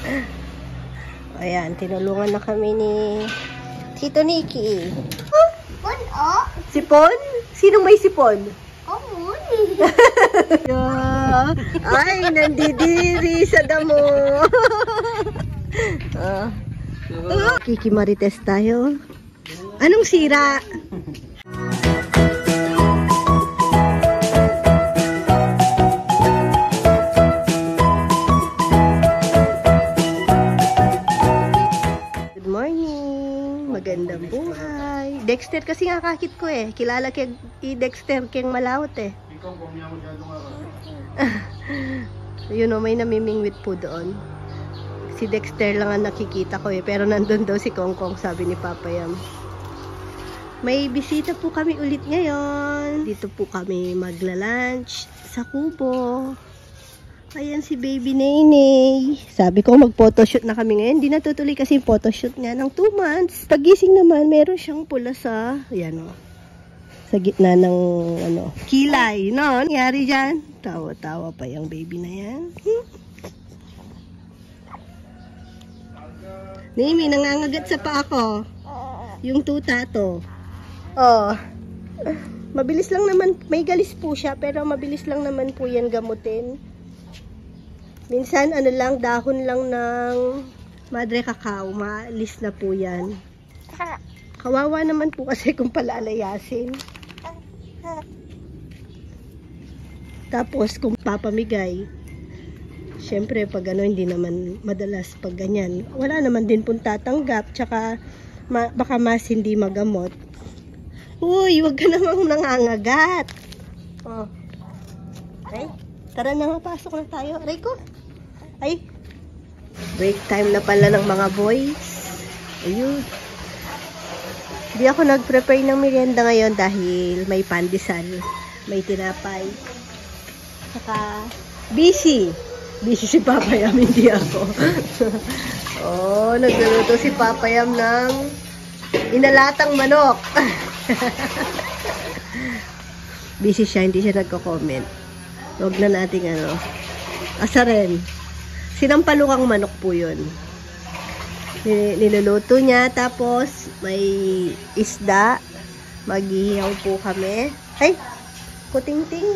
Ayan, tinulungan na kami ni Tito Nikki. Sipon, oh. Sipon? Sinong may sipon? Kamun. Ay, nandidiri sa damo. Kiki Marites tayo. Anong sira? Good morning. Magandang buhay. Dexter kasi nga kakit ko eh. Kilala kay Dexter keng malawot eh. Yun o, may namimingwit po doon. Si Dexter lang ang nakikita ko eh. Pero nandun daw si Kongkong, sabi ni Papa Yam. May bisita po kami ulit ngayon. Dito po kami magla-lunch sa Kubo. Ayan si Baby Nene. Sabi ko mag-photoshoot na kami ngayon. Hindi natutuloy kasi yung photoshoot niya ng 2 months. Pagising naman, meron siyang pula sa, ayan o, sa gitna ng ano, kilay. No? Nangyari dyan? Tawa-tawa pa yung baby na yan. Nene, nangangagat sa paa ko. Yung tuta to. Oh. Mabilis lang naman, may galis po siya, pero mabilis lang naman po yan gamutin. Minsan, ano lang, dahon lang ng madre cacao, maalis na po yan. Kawawa naman po kasi kung palalayasin. Tapos, kung papamigay, syempre, pag ano, hindi naman madalas pag ganyan. Wala naman din pong tatanggap, tsaka baka mas hindi magamot. Uy, wag ka namang nangangagat. Oh. Okay, tara na nga, pasok na tayo. Aray ko. Ay, break time na pala ng mga boys. Ayun. Hindi ako nag-prepare ng merienda ngayon dahil may pandesal, may tinapay. Saka, busy. Busy si Papa Yam, hindi ako. Oh, nagluluto si Papa Yam ng inalatang manok. Busy siya, hindi siya nagko-comment. Huwag na nating ano, asarin. Sinampalukang manok po yun. Niluluto niya, tapos may isda. Maghihiyaw po kami. Ay, kuting-ting.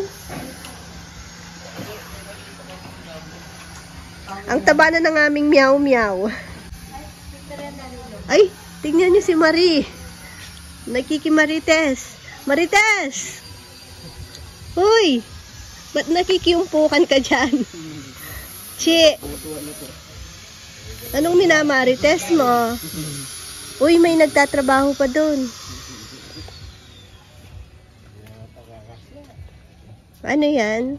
Ang taba na ng aming meow-meow. Ay, tingnan niyo si Marie. Nakikimarites. Marites! Uy! Ba't nakikiumpukan ka dyan? Chi! Anong minamarites mo? Uy, may nagtatrabaho pa dun. Ano yan?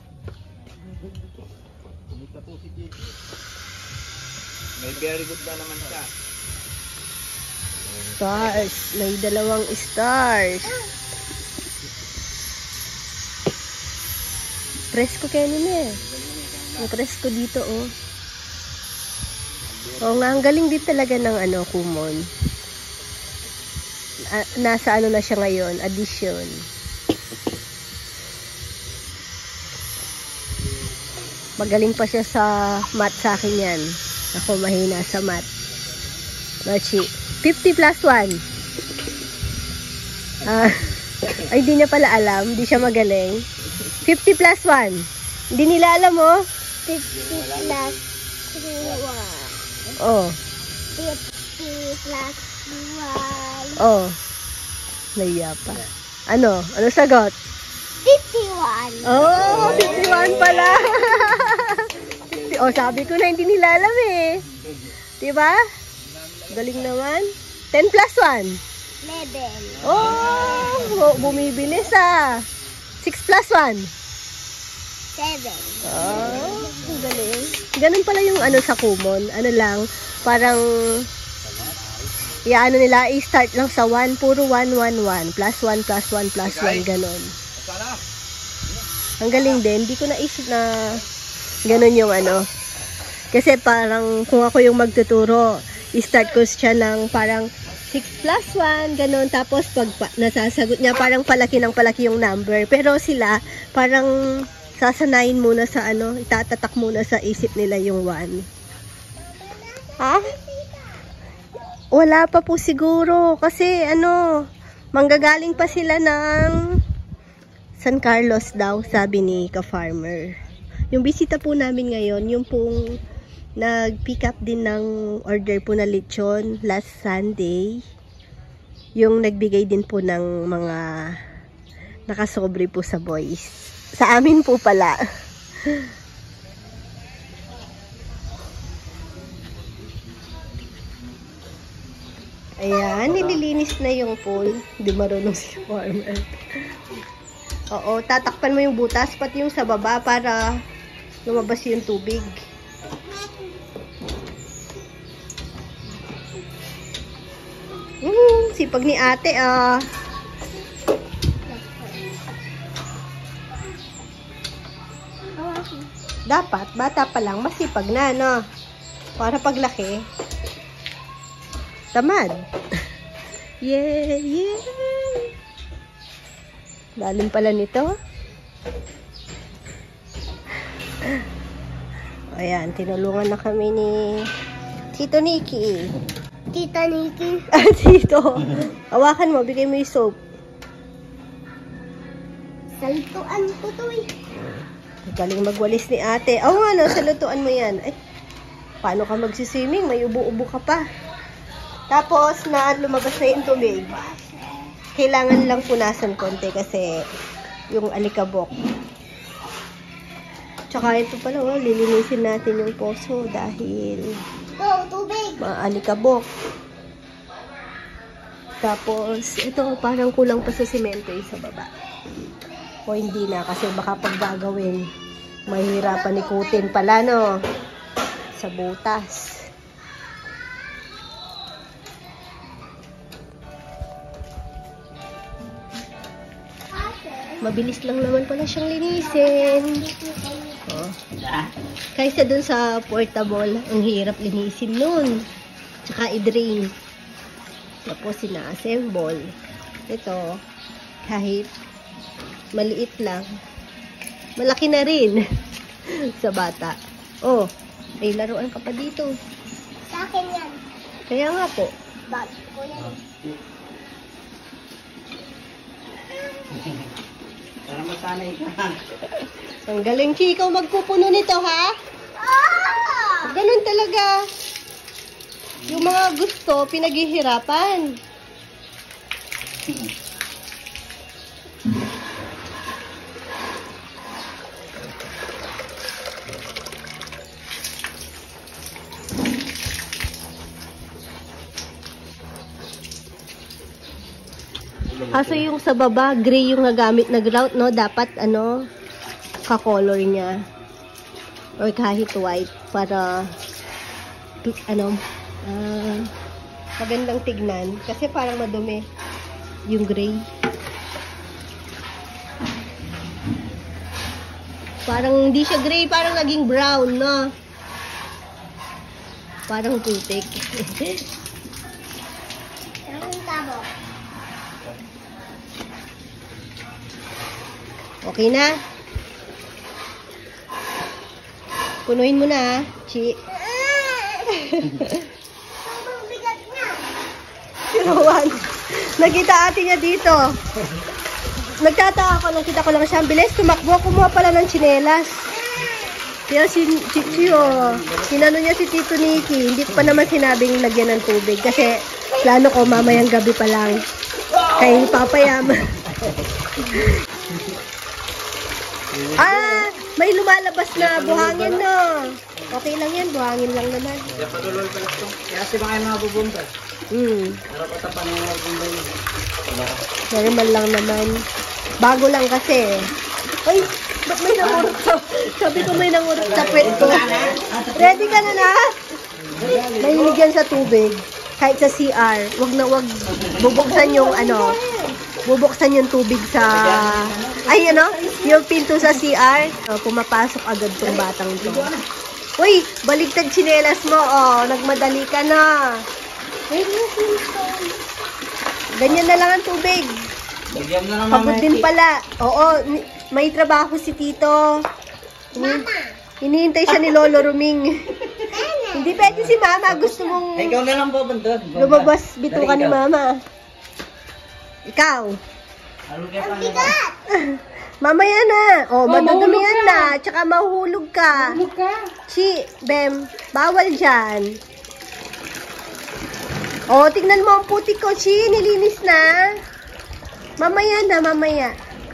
May very good na naman siya. Stars. May 2 stars. Presko kayo nila eh. Ang presko dito oh. Oo nga, ang galing din talaga ng ano, Kumon. Nasa ano na siya ngayon, addition. Magaling pa siya sa math sa akin yan. Ako mahina sa math. Machi. 50 plus 1. Ay, di niya pala alam. Di siya magaling. 50 plus 1. Hindi nila alam, oh. 50 plus 1. Oh. 50 plus 1. Oh. Naiya pa. Ano? Ano sagot? 51. Oh, 51 pala. Oh, sabi ko na hindi nila alam eh. Diba? Galing naman. 10 plus 1. 11. Oh, bumibilis ah. 6 plus 1. 7. Oh, ang galing. Ganun pala yung ano sa Kumon. Ano lang, parang ano nila, i-start lang sa 1. Puro 1, 1, 1. Plus 1, plus 1, plus 1. Ganun. Ang galing din. Hindi ko naisip na ganun yung ano. Kasi parang kung ako yung magtuturo, i-start ko siya ng parang 6 plus 1, ganun. Tapos pag nasasagot niya, parang palaki ng palaki yung number. Pero sila, parang sasanayin muna sa ano, itatatak muna sa isip nila yung 1. Ha? Wala pa po siguro. Kasi manggagaling pa sila ng San Carlos daw, sabi ni ka-farmer. Yung bisita po namin ngayon, yung pong nag-pick up din ng order po na lechon last Sunday. Yung nagbigay din po ng mga nakasobre po sa boys. Sa amin po pala. Ayan, nililinis na yung pool. Hindi marunong si farmer. Oo, tatakpan mo yung butas, pati yung sa baba para lumabas yung tubig. Sipag ni ate, ah. Dapat, bata pa lang, masipag na, no? Para paglaki, tamad. Yeah, yeah. Lalim pala nito. Ayan, tinulungan na kami ni Tito Nikki. Tita Nikki. Tito, hawakan mo, bigay mo yung soap. Saltuan ko to eh. Galing magwalis ni ate. Oo nga, salutuan mo yan. Ay, paano ka magsiswimming? May ubo-ubo ka pa. Tapos, lumabas na yung tubig. Kailangan lang punasan konti kasi yung alikabok. Tsaka ito pala, lilinisin natin yung poso dahil Tubig. maalikabok. Tapos, ito parang kulang pa sa simento yung sa baba. O hindi na kasi baka pag gagawin, mahirapan ikutin pala, no? Sa butas. Mabilis lang naman pala siyang linisin. Oh. Kaysa dun sa portable, ang hirap linisin nun. Tsaka i-drain. Tapos sina-assemble. Ito, kahit maliit lang, malaki na rin sa bata. Oh, may laruan ka pa dito. Sa akin yan. Kaya nga po. Bag ko yan. Para masanay ka. Ang galing, Chico, magpupuno nito, ha? Ganun talaga. Yung mga gusto, pinaghihirapan. Kaso yung sa baba, gray yung nagamit na grout, no? Dapat, ka-color niya. Or kahit white para, magandang tignan. Kasi parang madumi yung gray. Parang hindi siya gray, parang naging brown, no? Parang putik. Ang tabo. Okay na? Punuin mo na, ha? Chi. Sobrang bigat na. Sinawan. Nakita ate niya dito. Nagtataka ako, nakita ko lang siya. Ang bilis, tumakbo. Kumuha pala ng tsinelas. Kaya si Chichi, sinano niya si Tito Nikki. Hindi pa naman sinabing lagyan ng tubig. Kasi plano ko mamayang gabi pa lang. Kay Papayam. May lumalabas na buhangin, no? Okay lang yan, buhangin lang naman. Kaya patulol pala ito. Kaya si mga mga bubumba. Para patapan ng mga bubumba yun. Normal lang naman. Bago lang kasi. Ay, ba't may nangurot sa... Sabi ko may nangurot sa puwet ko. Ready ka na? Mahilig yan sa tubig. Kahit sa CR. Wag bubuksan yung bubuksan yung tubig sa... Ay, yung pinto sa CR. Pumapasok agad tong batang to. Uy, baligtad tsinelas mo. Nagmadali ka na. Ganyan na lang ang tubig. Bigyan na naman. Pagod din pala. Oo, may trabaho si Tito. Mama. Hinihintay siya ni Lolo Ruming. Nana. Hindi pwede si mama. Gusto mong Ay, ikaw na lang po, bandon. lumabas bituka ni mama. Ikaw. Ano kaya pa Bigat! Mamaya na. Oh, madudumihan na. Tsaka mahuhulog ka. Bem, bawal dyan. Oh, tingnan mo ang puti ko, nilinis na. Mamaya na, mamaya.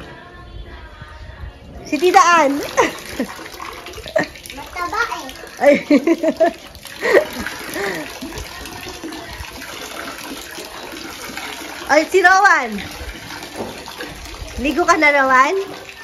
Si Tidaan. Mataba eh. Ay. Ay, si Rowan. Ligo ka na, Rowan?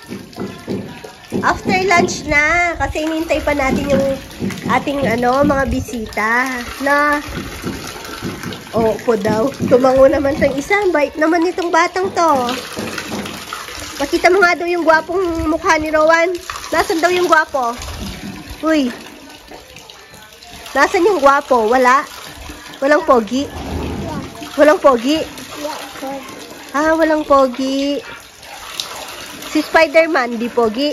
After lunch na. Kasi inintay pa natin yung ating mga bisita. Na, po daw. Tumango naman sa isa. Bait naman itong batang to. Makita mo nga daw yung gwapong mukha ni Rowan. Nasaan daw yung gwapo? Uy. Nasaan yung gwapo? Wala? Walang pogi? Walang pogi? Ah, walang pogi. Si Spider-Man, di pogi.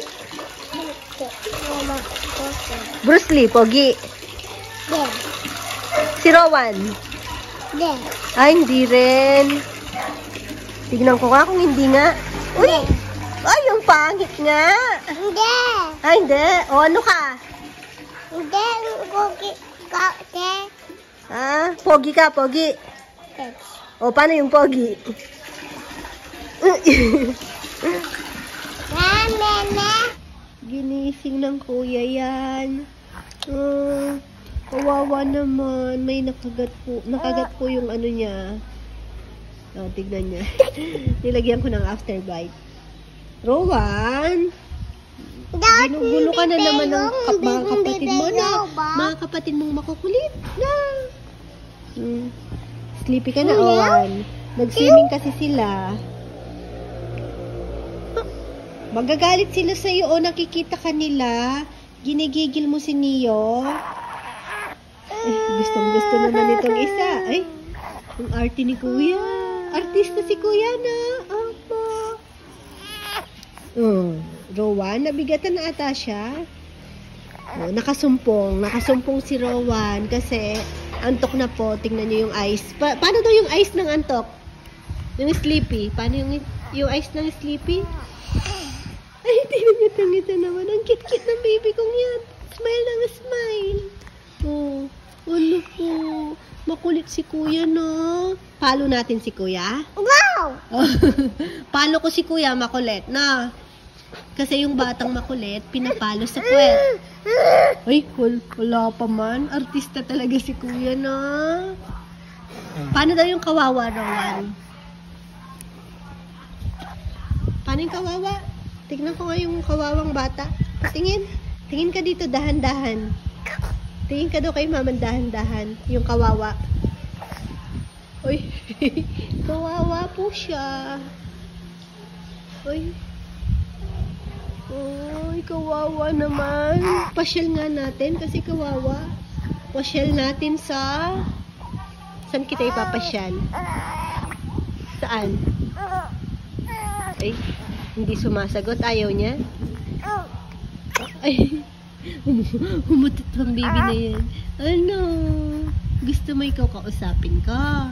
Bruce Lee, pogi. There. Si Rowan. There. Ay, hindi rin. Tignan ko nga kung hindi nga. Uy! Ay, yung pangit nga. Hindi. Ay, hindi. O, ano ka? Hindi. Pogi. Ah, pogi ka, pogi. O, paano yung pogi? Ginising ng kuya yan. Kawawa naman. May nakagat po yung ano niya. Oh, tignan niya. Nilagyan ko ng afterbite. Rowan! Ginugulo ka na naman ng mga kapatid mo na. Mga kapatid mong makukulit na. Sleepy ka na, Rowan. Nag-swimming kasi sila. Magagalit sila sa'yo o nakikita ka nila. Ginigigil mo si Neo. Gustong-gusto naman itong isa. Ay, ang arte ni Kuya. Artista si Kuya na. Opo. Rowan, nabigatan na ata siya. Nakasumpong. Nakasumpong si Rowan kasi antok na po. Tingnan niyo yung eyes. Paano daw yung eyes ng antok? Yung sleepy. Paano yung eyes ng sleepy? Ay, tingnan niyo tangita naman. Ang cute-cute ng baby kong yan. Smile ng smile. Ano po. Makulit si Kuya, no? Palo natin si Kuya. Wow! Palo ko si Kuya, makulit, na. Kasi yung batang makulit, pinapalo sa puwet. Ay, wala pa man. Artista talaga si Kuya, na. Paano daw yung kawawa, Rowan? Paano yung kawawa? Tignan ko nga yung kawawang bata. Tingin. Tingin ka dito, dahan-dahan. Tingin ka daw kay mama, dahan-dahan. Yung kawawa. Uy. Kawawa po siya. Uy. Uy, kawawa naman. Pasyal nga natin kasi kawawa. Pasyal natin sa... Saan kita ipapasyal? Saan? Ay, hindi sumasagot. Ayaw niya? Ay, humutot ang baby na yan. Ano? Gusto mo ikaw kausapin ka?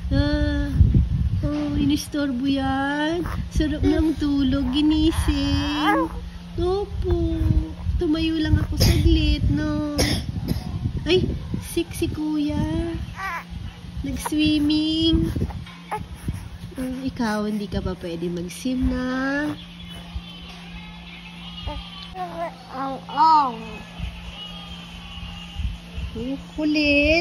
Inistorbo yan. Sarap ng tulog. Ginising. Opo. Tumayo lang ako saglit, no? Ay, sick si Kuya. Nag-swimming. Ikaw, hindi ka pa pwede mag-sim na. Kulit.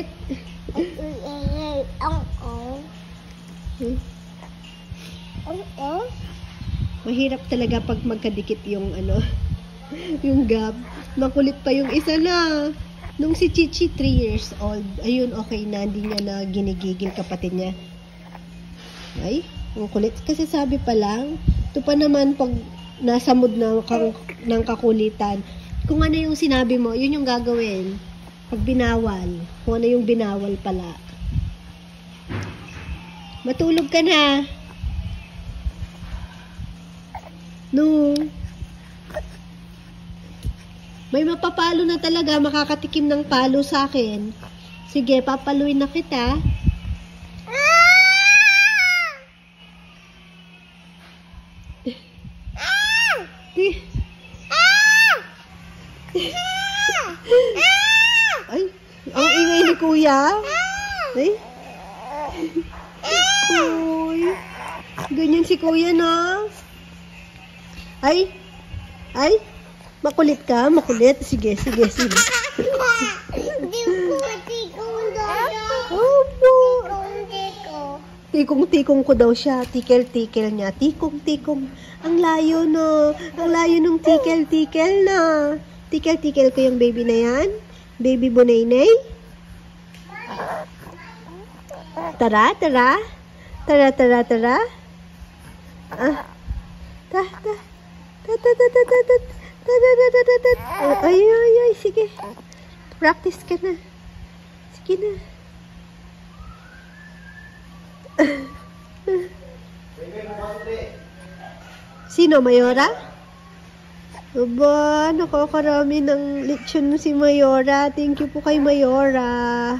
Mahirap talaga pag magkadikit yung yung gap. Makulit pa yung isa na. Nung si Chichi 3 years old, ayun, okay na, hindi niya na ginigigil kapatid niya. Ay, ang kulit. Kasi sabi pa lang, ito pa naman pag nasa mood na ng kakulitan, kung ano yung sinabi mo, yun yung gagawin. Pag binawal, kung ano yung binawal pala. Matulog ka na. No. May mapapalo na talaga, makakatikim ng palo sa akin. Sige, papaluin na kita. Ay, ang ingay ni Kuya. Ay. Uy. Ganyan si Kuya na. Ay. Ay. Makulit ka? Makulit? Sige, sige, sige. Opo. Tikong-tikong ko daw siya. Tikel-tikel niya. Tikong-tikong. Ang layo no. Ang layo nung tikel-tikel na. Tikel-tikel ko yung baby na yan. Baby Bonaynay. Tara, tara. Tara, tara, tara. Ah. Ta, ta. Ta, ta, ta, ta, ta, ta. Ta, ta, ta, ta, ta, ta. Ay, ay, ay. Sige. Practice ka na. Sige na. Sino, Mayora? Aba, nakakarami ng lechon si Mayora. Thank you po kay Mayora.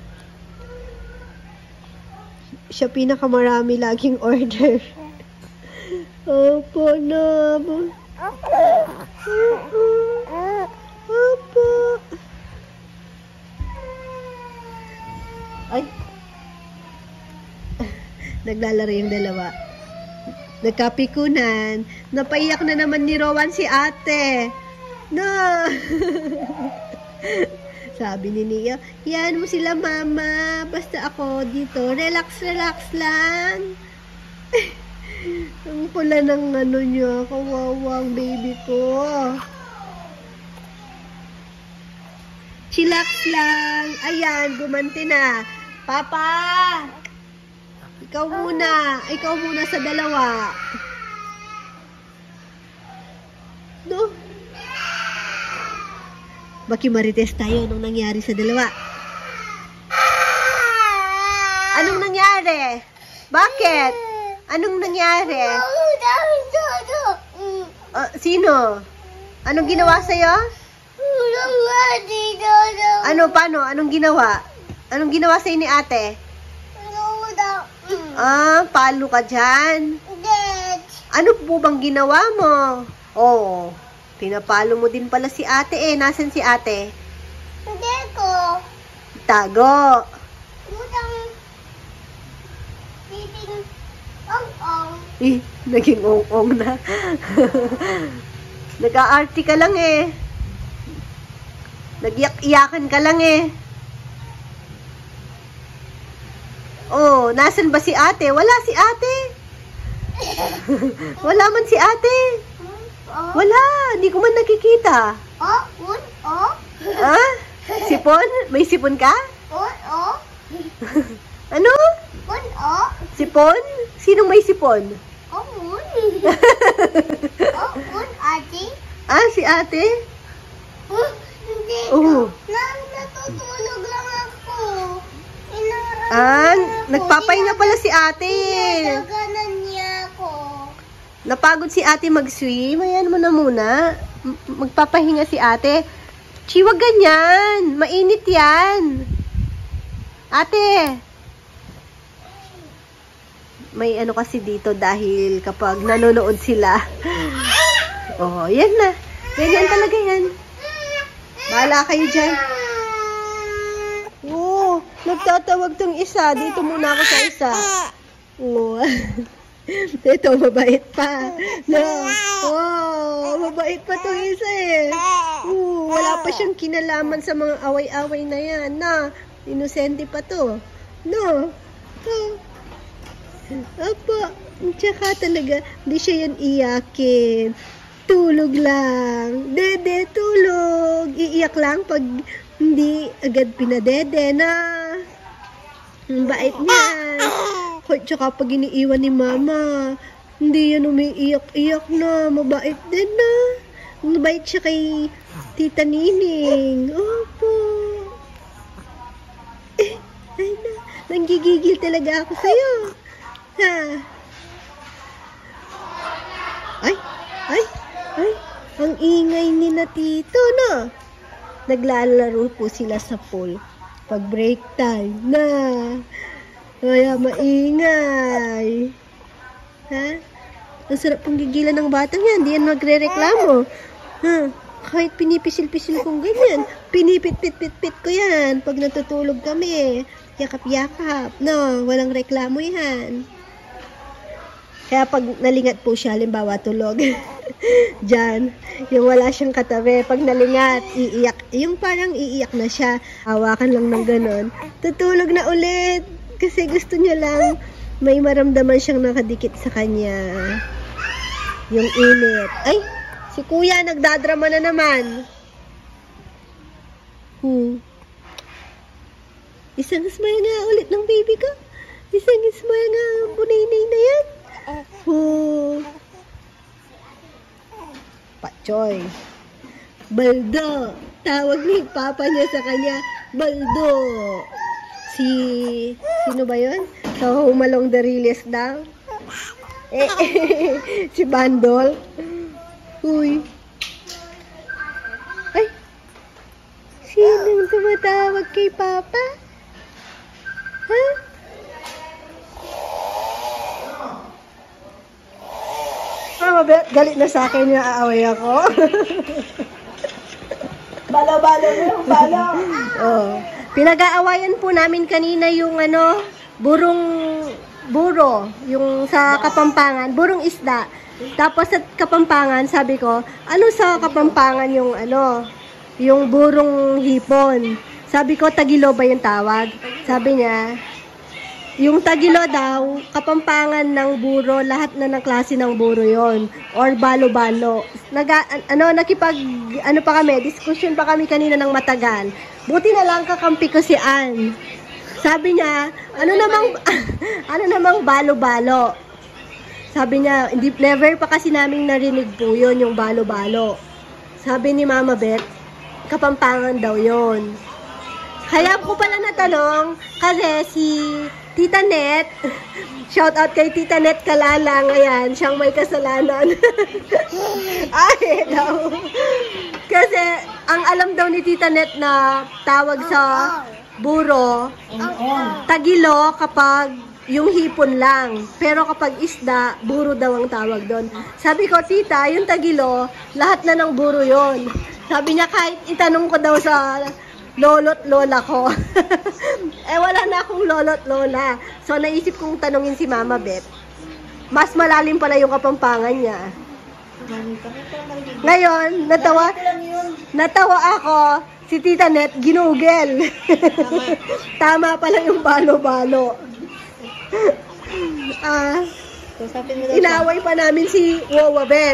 Siya pinakamarami laging order. Opo na. Opo. Ay. Naglalaro yung dalawa. Nagkapikunan. Napaiyak na naman ni Rowan si ate. No. Sabi ni Nia, yan mo sila mama. Basta ako dito. Relax, relax lang. Ang pula ng ano niya. Kawawang baby ko. Chillax lang. Ayan, gumanti na. Papa! Ikaw muna. Ikaw muna sa dalawa. No? Makimarites tayo anong nangyari sa dalawa. Anong nangyari? Bakit? Anong nangyari? Sino? Anong ginawa sa'yo? Ano, paano? Anong ginawa? Anong ginawa sa'yo ni ate? Ah, palo ka dyan. Ano po bang ginawa mo? Oh, pinapalo mo din pala si ate eh. Nasaan si ate? Hindi ko. Tago. Utang. Titing. Ong-ong. Naging ong-ong na. Nag-aarti ka lang eh. Nag-iyak-iyakan ka lang eh. Oh, nasan ba si ate? Wala si ate. Wala man si ate. Wala, hindi ko man nakikita. Ha? Sipon? May sipon ka? Ano? Sipon? Sinong may sipon? Ate? Ah, si ate? Hindi Oh. natutulog lang ako. Ah, nagpapahinga pala si ate. Naganan niya ako. Napagod si ate mag-swim. Ayan mo na muna. Magpapahinga si ate. Chiwag ganyan. Mainit yan. Ate. May ano kasi dito dahil kapag nanonood sila. Oh, yan na. Ganyan talaga yan. Bahala kayo dyan. Oh, nagtatawag tong isa. Dito muna ako sa isa. Oh. Ito, mabait pa. No. Oh, mabait pa tong isa eh. Wala pa siyang kinalaman sa mga away-away na yan. Na, inosente pa to. No. Apa, tsaka talaga, di siya yan iyakin. Tulog lang. Dede, tulog. Iiyak lang pag hindi agad pinadede na. Ang bait niya. Tsaka pag iniiwan ni mama, hindi yan umiiyak-iyak na. Mabait din na. Mabait siya kay Tita Nining. Opo. Ay na. Nanggigigil talaga ako sa'yo. Ha? Ay. Ay. Ay. Ang ingay ni na Tito, no? Naglalaro po sila sa pool. Pag break time na. Kaya maingay. Ha? Ang sarap pong gigilan ng batang yan. Hindi yan magre-reklamo. Ha? Kahit pinipisil-pisil kong ganyan. Pinipit-pit-pit-pit ko yan. Pag natutulog kami. Yakap-yakap. No, walang reklamo yan. Kaya pag nalingat po siya, halimbawa tulog. Diyan, yung wala siyang katabi. Pag nalingat, iiyak. Yung parang iiyak na siya. Hawakan lang ng ganon. Tutulog na ulit. Kasi gusto niya lang may maramdaman siyang nakadikit sa kanya. Yung init. Ay, si kuya nagdadrama na naman. Isang smile nga ulit ng baby ko. Isang smile nga ang punay-nay na yan. Pachoy. Baldo. Tawag ni papa niya sa kanya, Baldo. Sino ba yun? So, Humalong the Realest daw. Si Bandol. Uy. Ay. Sinong tumatawag kay papa? Ha? Galit na sa akin yung aaway ako. Balo-balo na yung balo. Oh. Pinag-aawayan po namin kanina yung buro, yung sa Kapampangan, burong isda. Tapos sa Kapampangan, sabi ko, ano sa Kapampangan yung burong hipon. Sabi ko, tagilo ba yung tawag? Sabi niya, yung tagilo daw, Kapampangan ng buro, lahat na ng klase ng buro yon, or balo-balo. Discussion pa kami kanina ng matagal. Buti na lang kakampi ko si Ann. Sabi niya, ano namang balo-balo? Sabi niya, never pa kasi naming narinig po yun, yung balo-balo. Sabi ni Mama Beth, Kapampangan daw yon. Kaya ko pala natanong, kasi si Tita Net, shout out kay Tita Net Kalalang, ayan, siyang may kasalanan. Ay, daw. Kasi, ang alam daw ni Tita Net na tawag sa buro, tagilo kapag yung hipon lang. Pero kapag isda, buro daw ang tawag doon. Sabi ko, Tita, yung tagilo, lahat na ng buro yon. Sabi niya, kahit itanong ko daw sa lolo't lola ko. Wala na akong lolo't lola. So, naisip kong tanungin si Mama Beth. Mas malalim pala yung Kapampangan niya. Ngayon, natawa ako, si Tita Net, ginugel. Tama pala yung balo-balo. Inaway pa namin si Wawa Beth.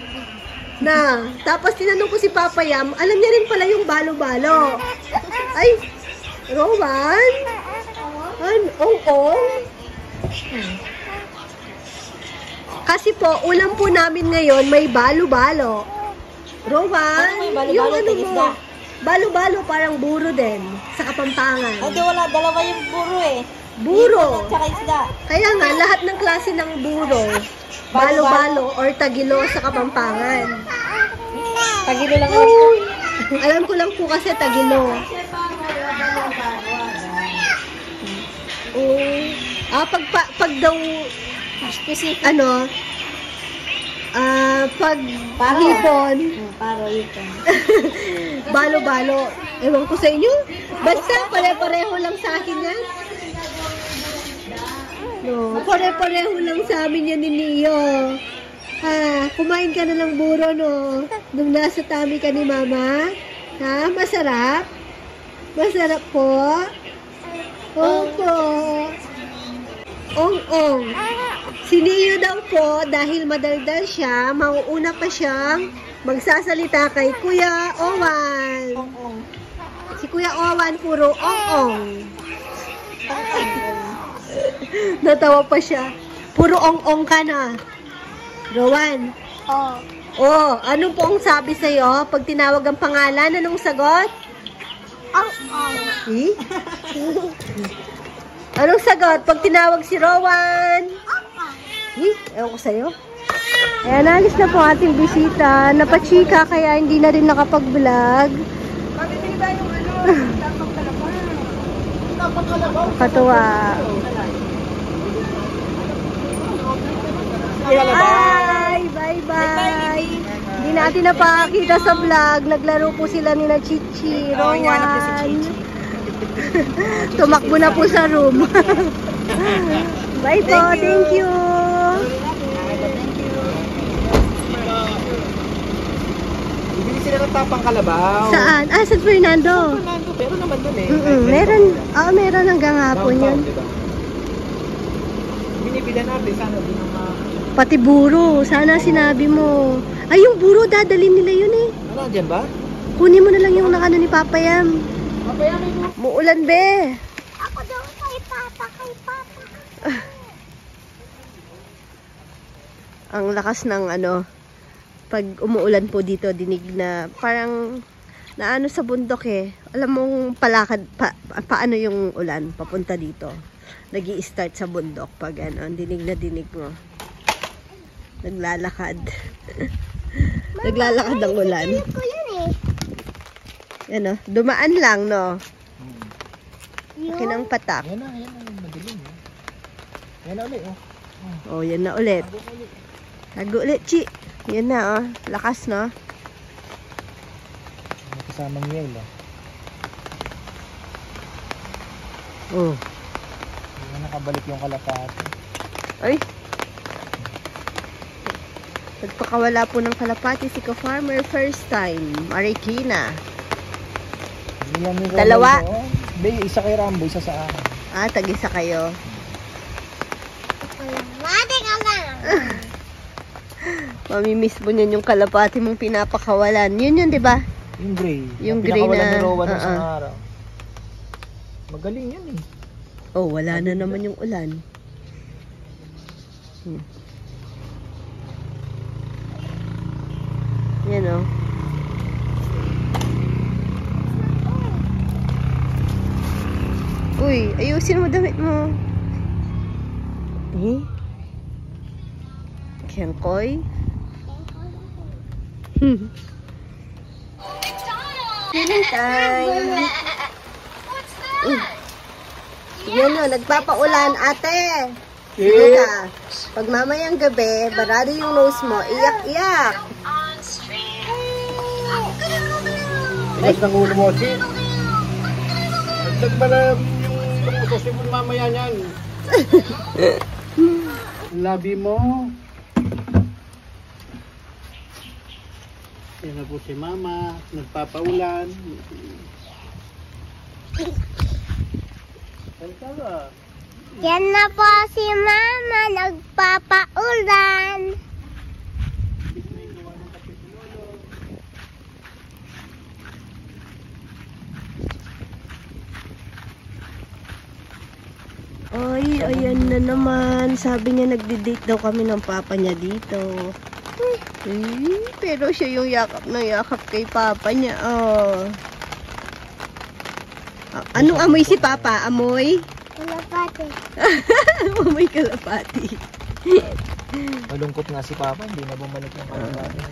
Tapos tinanong ko si Papa Yam, alam niya rin pala yung balo-balo. Ay, Rowan? Kasi po, ulam po namin ngayon, may balo-balo. Rowan? Yung balo-balo, parang buro din, sa Kapampangan. Hindi, wala. Dalawa yung buro eh. Buro. Tsaka isda. Kaya nga, lahat ng klase ng buro, balo-balo or tagilo sa Kapampangan. Tagilo lang alam ko. Alam ko lang po kasi tagilo. Pag daw Specific. pag hipon, Hipon. balo-balo. Ewan ko sa inyo. Basta pare-pareho lang sa akin yan. No, pare-pareho lang sa amin yan ni Neo. Kumain ka na ng buro, no? Nung nasa tummy ka ni Mama. Masarap? Masarap po? Opo. Ong-ong. Si Neo daw po, dahil madaldal siya, mauuna pa siyang magsasalita kay Kuya Owan. Si Kuya Owan, puro ong-ong. Natawa pa siya. Puro ong-ong ka na. Rowan. Ano po ang sabi sa'yo? Pag tinawag ang pangalan, anong sagot? Anong sagot? Pag tinawag si Rowan? Ewan ko sa'yo. Ayan, alis na po ating bisita. Napachika kaya hindi na rin nakapag-vlog. Katuwa. Bye! Bye-bye! Hindi natin napakakita sa vlog. Naglaro po sila ni na Chichi, Rowan. Tumakbo na po sa room. Bye po, thank you! Bibili sila ng tapang kalabaw. Saan? Ah, San Fernando. Fernando, pero naman dun eh. Meron, meron hanggang hapon yun. Diba? Binibilan natin, sana din ang Pati buro, sana sinabi mo. Ay, yung buro, dadalhin nila yun eh. Ano, dyan ba? Kunin mo na lang yung nakano ni Papa Yam. Papayamin mo. Muulan, be. Ako daw kay Papa, kay Papa. Ang lakas ng ano, pag umuulan po dito, dinig na parang naano sa bundok eh. Alam mong palakad, paano yung ulan papunta dito. Nag-i-start sa bundok pag ano, dinig na dinig mo. Naglalakad. Naglalakad ang ulan. Ko yun eh. Ano, dumaan lang, no? Kinang patak. Yan na, madilim. Yan na ulit, oh. Oh, yan na ulit. Tago ulit, Chi. Yan na, oh. Lakas, no? May kasamang yelo. Oh. Yan nakabalik yung kalapati. Ay. Nagpakawala po ng kalapati si ka-farmer first time. Marikina. Dalawa. Hindi, isa kay Rambo, isa sa akin. Ah, tag-isa kayo. Mati ka lang. Mamimiss mo niyan yung kalapati mong pinapakawalan. Yun, di ba? Yung gray. Yung Ang gray pinakawalan na- ni Rowan ng uh-uh. isang araw. Magaling yan eh. Oh, wala na naman yung ulan. Yan, oh. Uy, ayusin mo damit mo. Eh? Kengkoy? Feeling time. Yan o, nagpapaulan, ate. Sige ka. Pag mamayang gabi, barado yung nose mo, iyak-iyak. Tigas ng ulo mo, Chi. Nagdagbalam yung utos mo mamaya niyan. Labi mo. Yan na po si Mama. Nagpapaulan. Yan na po si Mama, nagpapaulan. Ay, ayan na naman. Sabi niya nagdi-date daw kami ng papa niya dito. Pero siya yung yakap na yakap kay papa niya. Oh. Anong amoy si papa? Amoy? Kalapate. Amoy kalapati. Malungkot nga si Papa, hindi na bumalik yung kalapati.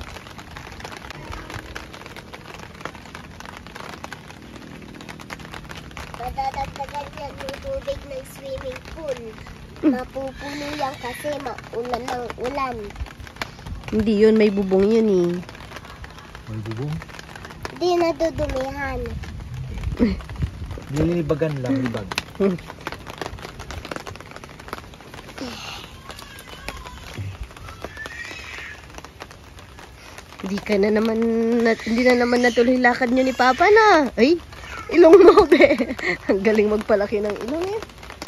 Madadagdagan yan yung tubig ng swimming pool. Mapupuno yan kasi maulan ng ulan. Hindi yun, may bubong yun eh. May bubong? Di nadudumihan. Nililibagan lang, libag. Hindi na naman natuloy lakad niyo ni Papa na. Ay, ilong mo, be. Ang galing magpalaki ng ilong eh.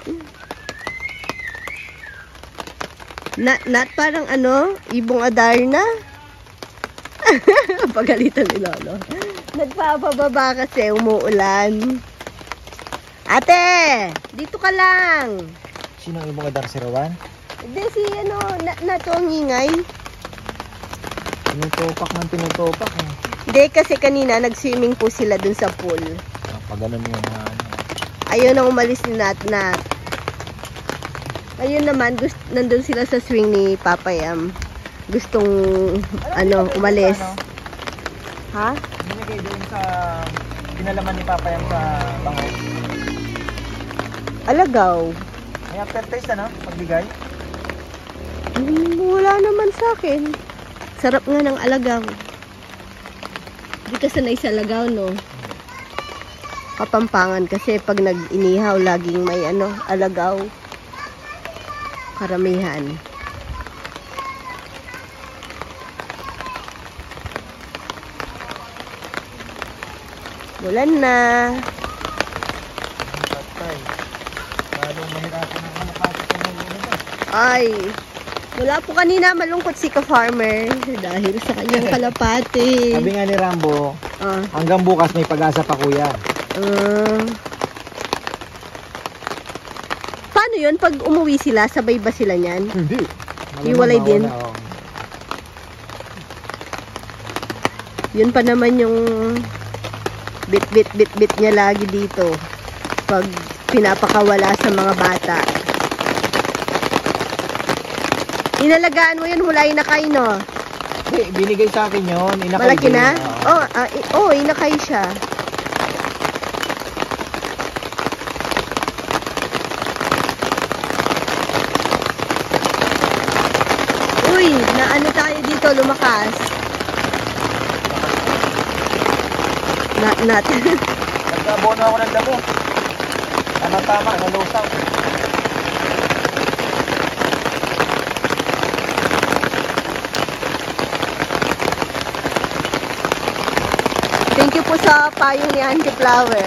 Not parang ano, ibong Adarna. Pagalitan ni Lolo. Nagpapababa kasi umuulan. Ate, dito ka lang. Sino ang ibang adar si Rowan? Hindi si ano, nato ang ingay. Tinutopak ng tinutopak eh. Hindi kasi kanina nag-swimming po sila dun sa pool. Pag ganun yung Ayun ang umalis ni Nat. Ayun naman, nandun sila sa swing ni Papa Yam. gustong umalis. Ha? Binigay doon sa pinalaman ni Papa yan sa bango. Alagaw. May aftertaste pagbigay. Wala naman sa akin. Sarap nga ng alagaw. Hindi ka sanay sa alagaw, no? Kapampangan kasi pag nag-inihaw, laging may alagaw. Karamihan. Bulan na. Patay. Lalong mahirapan ang nakasok ng mga. Ay, wala po kanina malungkot si ka-farmer dahil sa kanyang kalapati. Sabi nga ni Rambo, Ah. hanggang bukas may pag-asa pa kuya. Paano yun? Pag umuwi sila, sabay ba sila niyan? Hindi. Hiwalay din? Yun pa naman yung bit niya lagi dito pag pinapakawala sa mga bata. Inalagaan mo yun, mula inakay, no? Binigay sa akin yun. Inakay Malaki din. na? Oo. Inakay siya. Uy, naano tayo dito, lumakas. Nat. Nagkabono ako ng damo. Tama, nalusaw. Thank you po sa payo ni Auntie Flower.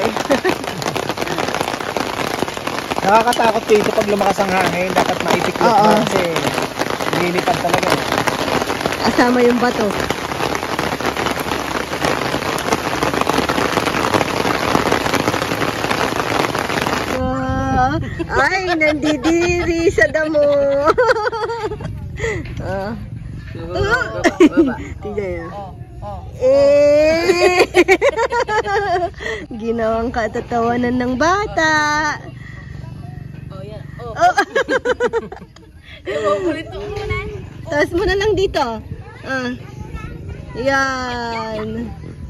Nakakatakot dito pag lumakas ang hangin. Dapat maipiklot Oo. mo kasi lilipad talaga. Kasama yung bato. Ay, nandidiri sa damo. Tignan mo. Ginawang katatawanan ng bata. Oh. Taas mo na lang dito. Yan.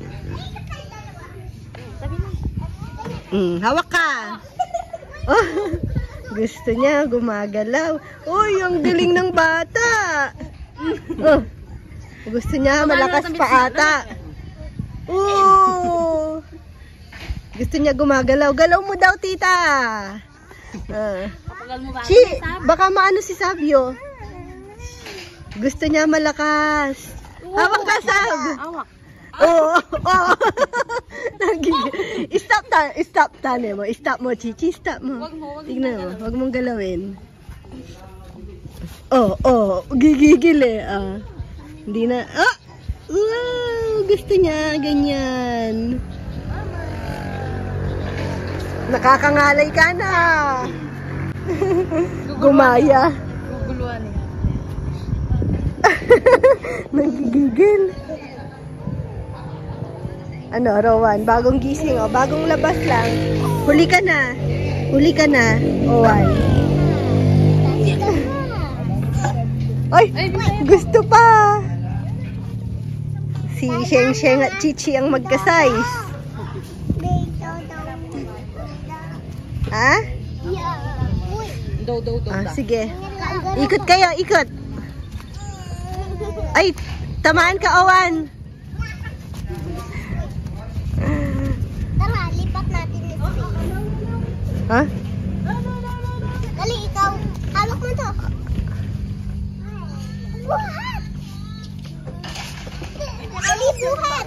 Hawak ka. Oh, gusto niya gumagalaw. Uy, ang galing ng bata. Oh, gusto niya malakas pa ata. Oh, gusto niya gumagalaw. Galaw mo daw, tita. Baka maano si Sabio. Gusto niya malakas. Hawak ka, Sab. Hawak. Oh. Stop mo. Stop mo, Chichi. Stop mo. Tignan mo. Huwag mong galawin. Oh. Gigigil eh. Hindi na. Wow, gusto niya. Ganyan. Nakakangalay ka na. Gumaya. Guguluhan eh. Nagigigil. Rowan, bagong gising, bagong labas lang. Huli ka na, Owan. Ay, gusto pa. Si Sheng at Chichi ang magka-size. Ha? Sige. Ikot kayo, ikot. Ay, tamaan ka, Owan. Tara, lipat natin ito. Ha? Dali, ikaw. Hawak mo to. Buhat! Dali, buhat!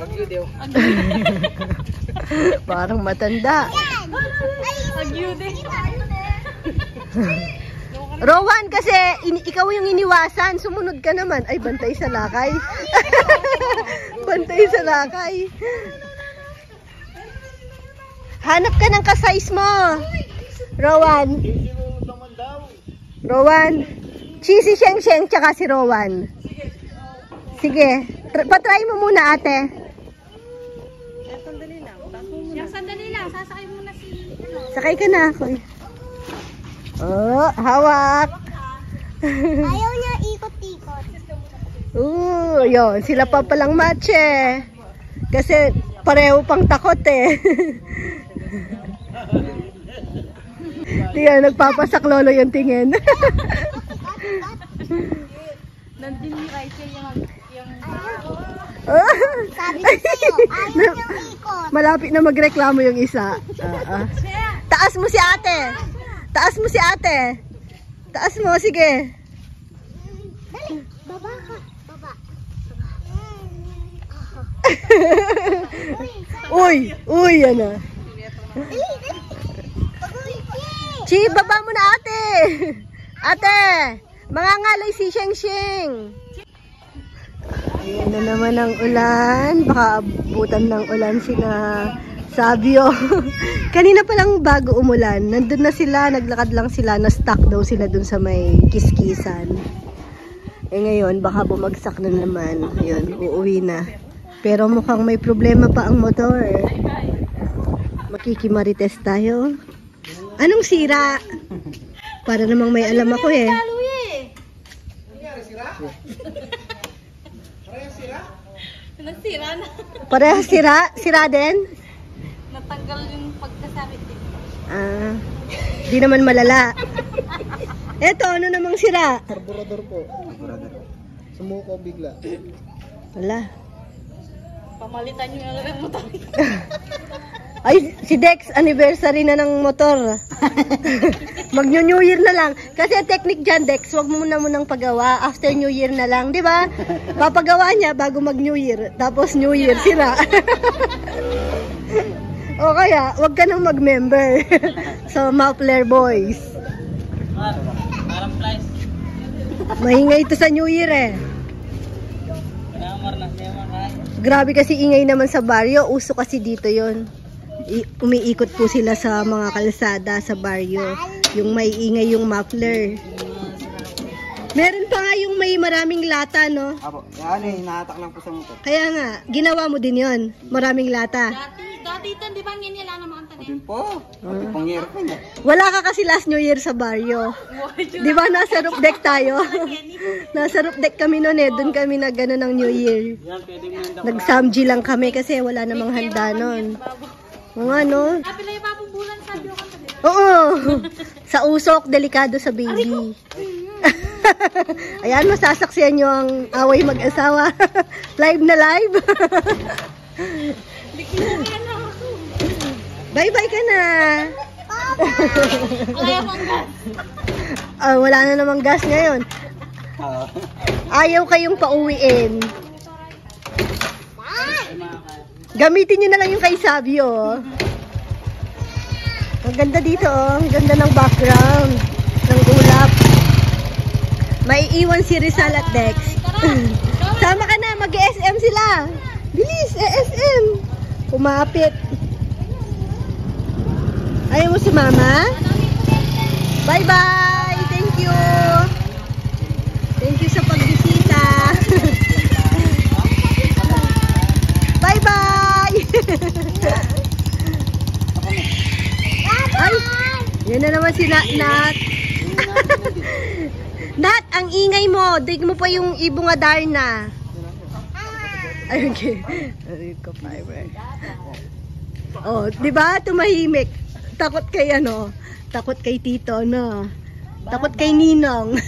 Parang matanda. Rowan, kasi ikaw yung iniwasan. Sumunod ka naman. Ay, bantay sa lakay. Bantay sa lakay. Hanap ka ng ka-size mo. Rowan. Si Sheng, tsaka si Rowan. Sige. Patry mo muna, ate. Sandali lang. Sasakay muna si... Sakay ka na. Oh, hawak. Ayaw niya ikot-ikot. Yun. Sila pa palang matche. Kasi pareho pang takot eh. Tingnan, nagpapasak lolo yung tingin. Nandun ni Rachel yung Sabi ko sa'yo, ayaw yung ikot. Malapit na magreklamo yung isa. Taas mo si ate. Taas mo si ate. Taas mo, sige. Dali, baba ka. Baba. Uy, yan na. Dali, dali. Chi, baba mo na ate. Ate, mangangalay si Sheng Sheng. Ayan na naman ang ulan. Baka abutan ng ulan sila Sabio. Kanina pa lang bago umulan. Nandun na sila, naglakad lang sila. Na-stuck daw sila dun sa may kiskisan. Eh ngayon, baka bumagsak na naman. Ayun, uuwi na. Pero mukhang may problema pa ang motor. Makikimarites tayo. Anong sira? Para namang may alam ako eh. Nasira na. Parehas sira? Sira din? Natanggal yung pagkasakit din. Di naman malala. Eto, ano namang sira? Carburetor po. Sumuko bigla. Wala. Pamalitan nyo na lang motor. Ay, si Dex, anniversary na ng motor. Mag-New Year na lang. Kasi ang technique dyan, Dex, wag mo na munang pagawa. After New Year na lang, di ba? Papagawa niya bago mag-New Year. Tapos New Year, sira. O kaya, wag ka nang mag-member. So, Muffler Boys. Parang flies. Maingay ito sa New Year eh. Grabe kasi ingay naman sa baryo. Uso kasi dito yon. Umiikot po sila sa mga kalsada sa baryo. Yung may ingay yung muffler. Meron pa nga yung may maraming lata, no? Apo, yan eh, nahatak lang po sa motor. Kaya nga, ginawa mo din yon. Maraming lata. Dati ito, di ba nila naman ang Din po. Pati pangyero po niya. Wala ka kasi last New Year sa baryo. Di ba nasa roof deck tayo? Nasa roof deck kami noon eh. Doon kami na gano'n ng New Year. Yan, pwede mo yung Nag-samji lang kami kasi wala namang handa noon. Mga no? Kapila yung papubulan sa biyo ka sa Oo. Sa usok, delikado sa baby. Ayan, masasaksiyan nyo ang away mag-asawa. Live na live. Bye-bye ka na. Ayaw mong gas. Wala na namang gas ngayon. Ayaw kayong pauwiin. Gamitin nyo na lang yung kay Sabio. Ang ganda dito, oh. Ang ganda ng background. Ng ulap. May iwan si Rizal at Dex. Sama ka na, mag-SM sila. Bilis, SM. Kumapit. Ayaw mo si Mama? Bye-bye. Thank you. Thank you sa pagbisita. Bye-bye. Ay, yun na naman si Nat. Nat, ang ingay mo. Dig mo pa yung ibong Adarna. Ay, okay. Oh, di ba? Tumahimik. Takot kay ano? Takot kay Tito, no? Takot kay Ninong.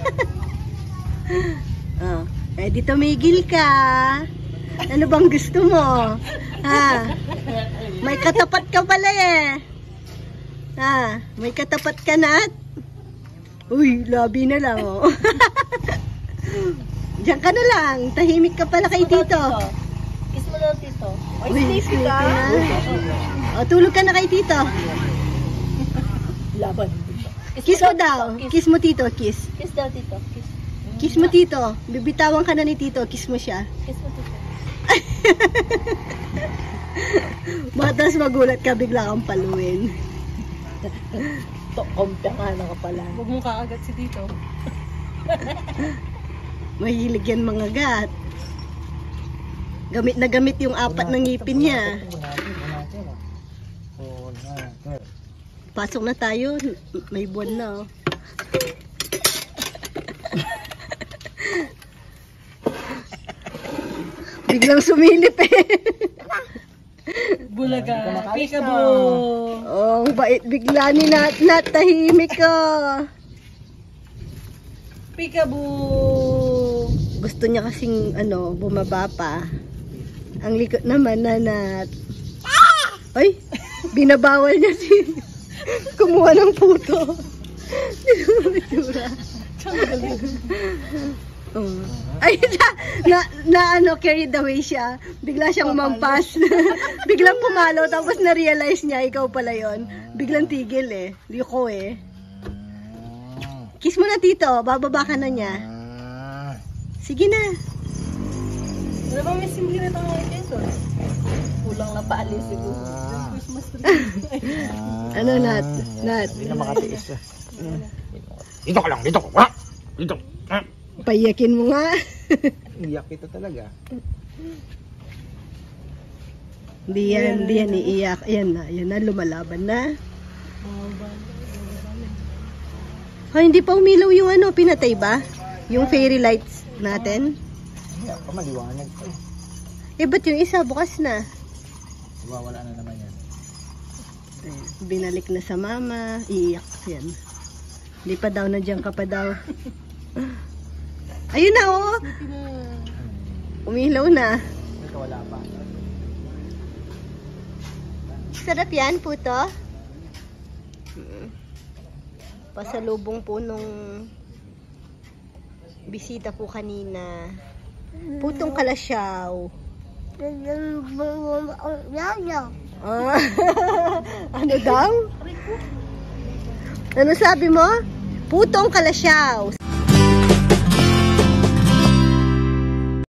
Oh, di tumigil ka. Ano bang gusto mo? Ha? May katapat ka pala eh. Ha? May katapat ka, Nat? Uy, labi na lang, oh. Diyan ka na lang. Tahimik ka pala kay Tito. Kiss mo daw, Tito. Uy, sleepy na. O, tulog ka na kay Tito. Laban. Kiss mo daw. Kiss mo, Tito. Kiss. Kiss daw, Tito. Kiss. Kiss mo, Tito. Bibitawan ka na ni Tito. Kiss mo siya. Kiss mo, Tito. Matas magulat ka, bigla kang paluin. Kumpiyangana ka pala. Huwag mo kakagat si Tito. Mahilig yan mga gat. Gamit na gamit yung apat ng ngipin niya. Pasok na tayo. May buwan na, oh. Biglang sumilip eh. Bulaga. Makalis na. Peekaboo. Oh, ang bait bigla ni Nat, tahimik ka. Peekaboo. Gusto niya kasing bumaba pa. Ang likot naman na Nat. Ay, binabawal niya si kumuha ng puto. Ay, carried away siya. Bigla siyang umampas. Biglang pumalo, tapos na-realize niya, ikaw pala yon. Biglang tigil eh. Liko eh. Kiss mo na tito, bababa ka na niya. Sige na. Ano ba may simple na ito ngayon dito? Kulang na paalis siguro. Yung Christmas tree. Ano, Nat? Hindi na makatiis. Dito ka lang, dito ka. Ha? Dito. Ha? Paiyakin mo nga. Iyak kita talaga. Hindi yan iiyak. Ayan na, lumalaban na. Hindi pa umilaw yung pinatay ba? Yung fairy lights natin. Iyak pa, maliwanag pa. Ba't yung isa bukas na? Wawala na naman yan. Binalik na sa mama. Iiyak yan. Hindi pa daw, nandiyan ka pa daw. Ayun na oh. Umilaw na. Ito wala pa. Sarap yan, puto. Pasalubong po nung bisita po kanina. Putong kalasyaw. Ah, ano daw? Ano sabi mo? Putong kalasyaw.